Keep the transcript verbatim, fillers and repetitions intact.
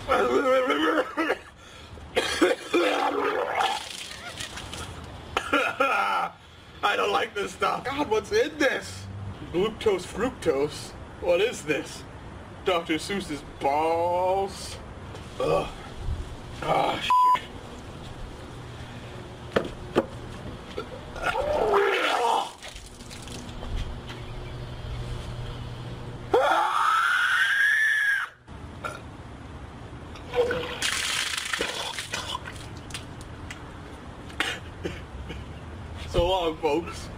I don't like this stuff. God, what's in this? Glucose fructose? What is this? Doctor Seuss's balls? Ugh. Ah, shit. So long, folks.